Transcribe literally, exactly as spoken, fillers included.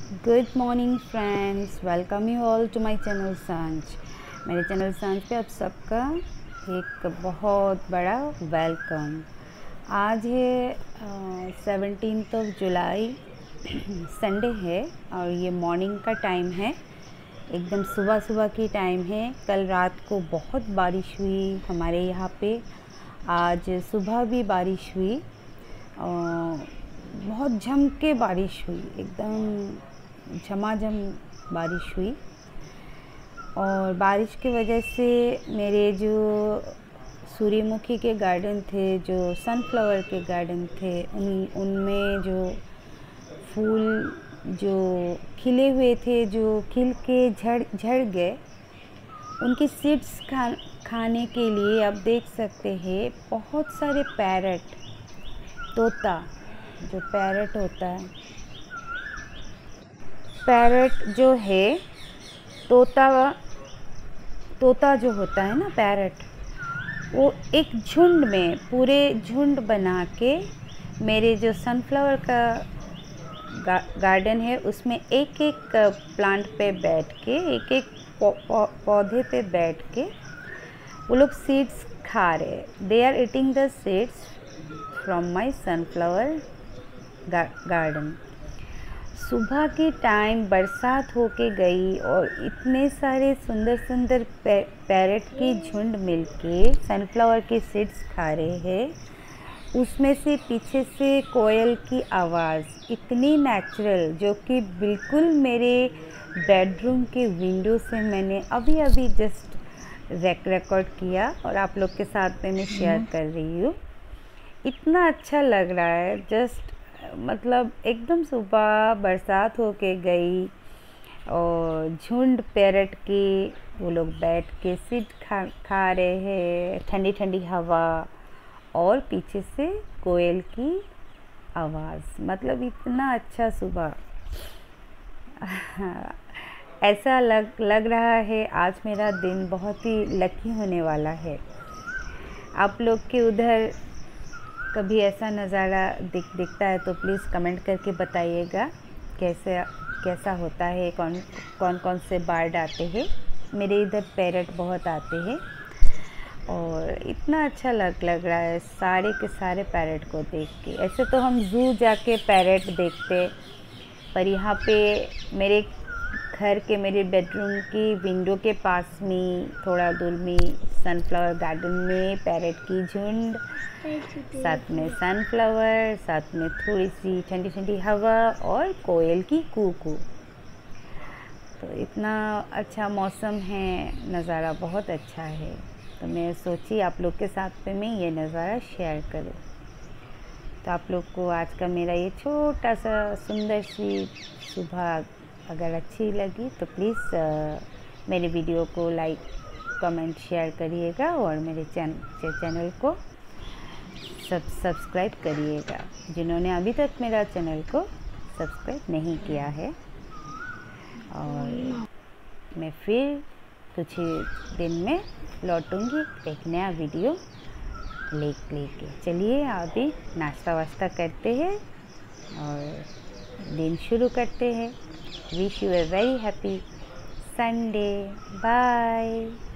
Good morning friends, welcome you all to my channel Saanjh. मेरे channel सांझ पे आप सबका एक बहुत बड़ा वेलकम। आज है सेवनटीन्थ ऑफ जुलाई, संडे है और ये मॉर्निंग का टाइम है, एकदम सुबह सुबह की टाइम है। कल रात को बहुत बारिश हुई हमारे यहाँ पे, आज सुबह भी बारिश हुई, आ, बहुत झम के बारिश हुई, एकदम झमाझम बारिश हुई। और बारिश की वजह से मेरे जो सूर्यमुखी के गार्डन थे, जो सनफ्लावर के गार्डन थे, उन उनमें जो फूल जो खिले हुए थे, जो खिल के झड़ झड़ गए, उनकी सीड्स खा खाने के लिए आप देख सकते हैं बहुत सारे पैरट, तोता, जो पैरट होता है, पैरट जो है, तोता तोता जो होता है ना पैरट, वो एक झुंड में, पूरे झुंड बना के मेरे जो सनफ्लावर का गा, गार्डन है उसमें एक एक प्लांट पे बैठ के, एक एक पौ, पौ, पौधे पे बैठ के वो लोग सीड्स खा रहे। They are eating the seeds from my sunflower garden. सुबह के टाइम बरसात होके गई और इतने सारे सुंदर सुंदर पै, पैरट की झुंड मिलके सनफ्लावर के सीड्स खा रहे हैं। उसमें से पीछे से कोयल की आवाज़ इतनी नेचुरल, जो कि बिल्कुल मेरे बेडरूम के विंडो से मैंने अभी अभी जस्ट रेक रिकॉर्ड किया और आप लोग के साथ में मैं शेयर कर रही हूँ। इतना अच्छा लग रहा है, जस्ट मतलब एकदम सुबह बरसात होके गई और झुंड पैरट की वो लोग बैठ के सीड खा खा रहे हैं, ठंडी ठंडी हवा और पीछे से कोयल की आवाज़, मतलब इतना अच्छा सुबह। ऐसा लग लग रहा है आज मेरा दिन बहुत ही लकी होने वाला है। आप लोग के उधर कभी ऐसा नज़ारा दिख दिखता है तो प्लीज़ कमेंट करके बताइएगा कैसे कैसा होता है, कौन कौन कौन से बर्ड आते हैं। मेरे इधर पैरट बहुत आते हैं और इतना अच्छा लग लग रहा है सारे के सारे पैरट को देख के। ऐसे तो हम ज़ू जाके पैरट देखते, पर यहाँ पे मेरे घर के, मेरे बेडरूम की विंडो के पास में थोड़ा दूर में सनफ्लावर गार्डन में पैरट की झुंड, साथ में सनफ्लावर, साथ में थोड़ी सी ठंडी ठंडी हवा और कोयल की कूकू। तो इतना अच्छा मौसम है, नज़ारा बहुत अच्छा है। तो मैं सोची आप लोग के साथ में मैं ये नज़ारा शेयर करूँ। तो आप लोग को आज का मेरा ये छोटा सा सुंदर सी सुबह अगर अच्छी लगी तो प्लीज़ मेरे वीडियो को लाइक, कमेंट, शेयर करिएगा और मेरे चैन, चैनल को सब सब्सक्राइब करिएगा, जिन्होंने अभी तक मेरा चैनल को सब्सक्राइब नहीं किया है। और मैं फिर कुछ ही दिन में लौटूंगी एक नया वीडियो ले लेके। चलिए अभी नाश्ता वाश्ता करते हैं और दिन शुरू करते हैं। Wish you a very happy Sunday. Bye.